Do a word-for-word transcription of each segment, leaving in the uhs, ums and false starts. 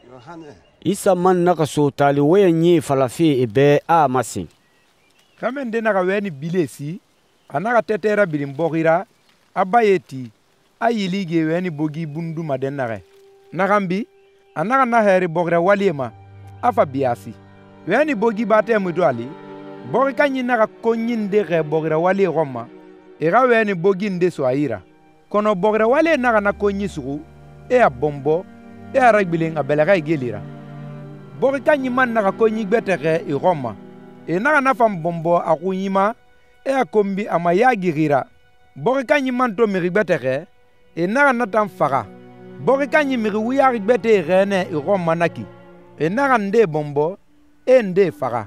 Isa man naka so tali we nyi falafi ebe a masin. Kamen de naka weni bilesi, anaka tetera bilimbogira, abayeti, ayilige weni bogi bundu madenare. Nakambi, anaka naheri bogira waliema, afa biasi. Weni bogi bate mwidwali, bogi kanyi naka konyindege bogira wali roma, ira weni bogi nde swaira. Kono bogira wali naka na konyisugu, e a bombo, e a ragbiling abelega igelira. Bogi kanyi man naka konyigbetege i roma, e naka nafam bombo a kunyima, e a kombi ama yagigira. Bogi kanyi man to mirigbetege, e naka natan faga. Bogi kanyi miri wiyarigbete rene i roma naki, e naka nde bombo, e nde faga.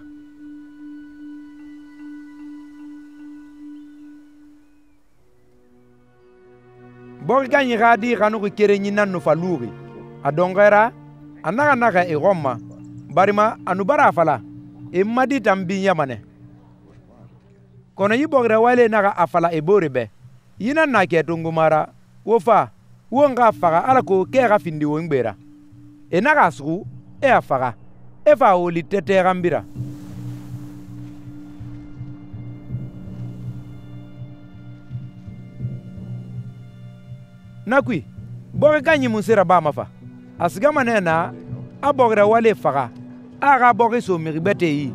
Bogi kanyi gadi ganuki kere nyina nufaluri, adongera, anaka naka i roma, barima anubara afala, e madi tambi nyamane. Kono yi bogira wale naka afala e boribe, yina nake tungumara, wofa, wonga faga alako kega findi wongbera. E naka asgu, e afaga, e fa oli tete gambira. Nakwi, bogi kanyi musira ba mafa. Asgama nena, a bogira wale faga, aga bogi so miribete yi.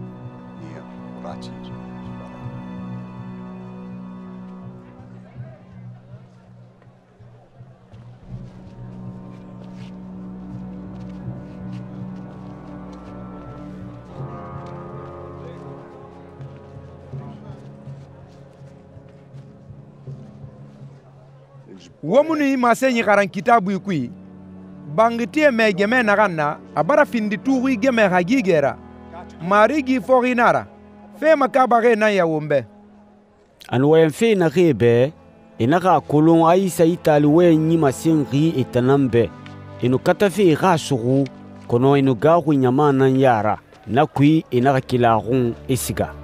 Womuni masenyi karan kitabu ikui, bangitie me geme naganna, abara findi tuwi geme hagigera, marigi forinara, fe makabare na ya wombe. Anwayen fe na rebe, inaka kolon aisa itali we nyi masen ri etanambe, inu katafe rasuru, kono inu garu nyamana yara, na kui inaka kilarun esiga.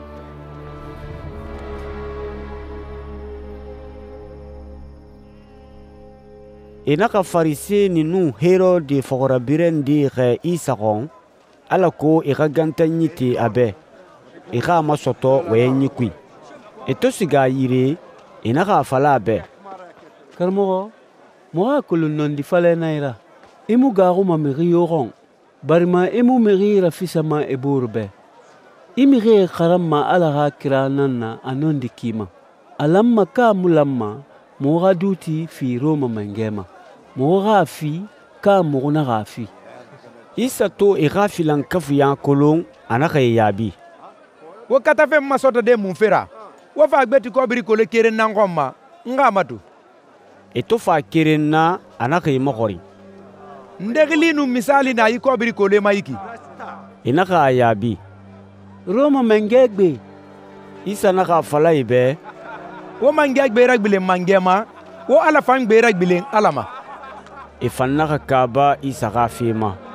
Inaka farise ninu hero de fogorabiren di re isaron, alako ika ganta nyiti abe, ika masoto we nyikui. Eto siga yire, inaka afala abe. Karmogo, moa kulun nondi fale naira. Imu garu mamiri yoron, barima imu miri rafisama eburbe. Imiri karama alaha kiranana anondi kima. Alamma ka mulamma, moga duti fi Roma mangema. Moga fi ka moguna gafi. Isa to irafi lan kafu ya kolon anaka yabi. Wo katafe masota de munfera. Wo fa gbeti ko biri kole kere nangoma nga matu. Eto fa kere na anaka yimokori. Ndegili nu misali na yi ko biri kole maiki. Inaka yabi. Roma mengegbe. Isa naka fala ibe. Wo mangegbe ragbile mangema. Wo ala fang be ragbile alama. Ifanaka kaba isa gafima.